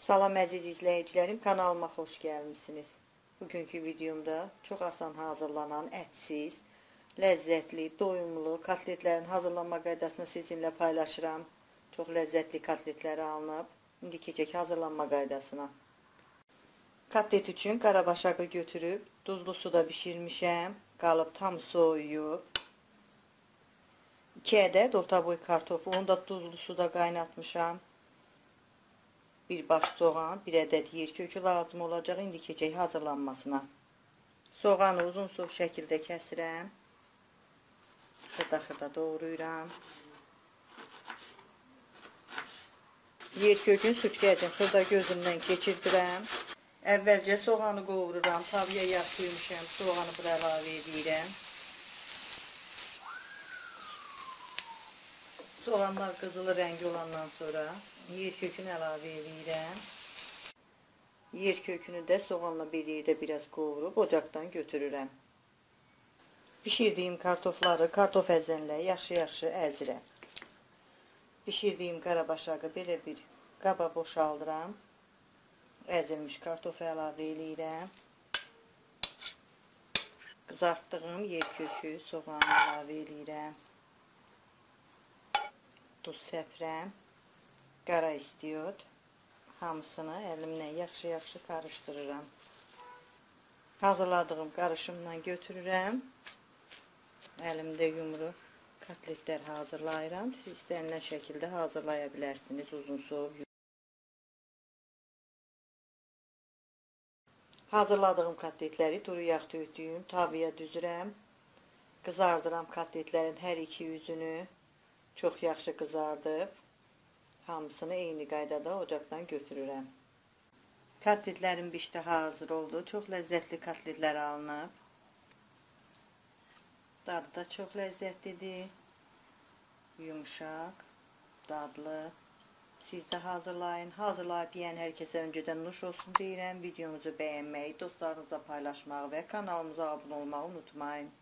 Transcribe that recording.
Salam əziz izləyicilərim, kanalıma xoş gəlmişsiniz. Bugünkü videomda çox asan hazırlanan, ətsiz, ləzzətli, doyumlu kotletlərin hazırlanma qaydasını sizinlə paylaşıram. Çox ləzzətli kotletləri alınıb. İndi keçək hazırlanma qaydasına. Kotlet üçün qarabaşağı götürüb, duzlu suda bişirmişəm. Qalıb tam soyuyub. 2 ədəd orta boy kartofu, onu da duzlu suda qaynatmışam. Bir baş soğan, 1 ədəd yer kökü lazım olacaq. İndi keçək hazırlanmasına. Soğanı uzun şəkildə kəsirəm. Xırda-xırda doğrayıram. Yer kökün sütkədən xırda gözündən keçirdirəm. Əvvəlcə soğanı qovururam. Tavaya yağ sürmüşəm. Soğanı bura əlavə edirəm. Soğanlar qızılı rəngi olandan sonra yer kökünü əlavə edirəm. Yer kökünü də soğanla bir yerdə biraz qovurub ocaqdan götürürəm. Bişirdiyim kartofları kartof əzənlə yaxşı-yaxşı əzirəm. Bişirdiyim qarabaşağı belə bir qaba boşaldıram. Əzilmiş kartofu əlavə edirəm. Qızartdığım yer kökü, soğanı əlavə edirəm. Duz səpirəm, qara istiot, hamısını əlimlə yaxşı-yaxşı qarışdırıram. Hazırladığım qarışımdan götürürəm, əlimdə yumru kotletlər hazırlayıram. Siz istənilən şəkildə hazırlaya bilərsiniz, uzun sov. Hazırladığım kotletləri duru yağ töydüyüm tavaya düzürəm, qızardıram kotletlərin hər iki yüzünü. Çox yaxşı qızardıb, hamısını eyni qaydada ocaqdan götürürəm. Kotletlərim bişdi, hazır oldu. Çox ləzzətli kotletlər alınıb. Dadı da çox ləzzətlidir. Yumuşaq, dadlı. Siz də hazırlayın. Hazırlayıb yeyən hər kəsə öncədən nuş olsun deyirəm. Videomuzu bəyənməyi, dostlarınızla paylaşmağı və kanalımıza abunə olmağı unutmayın.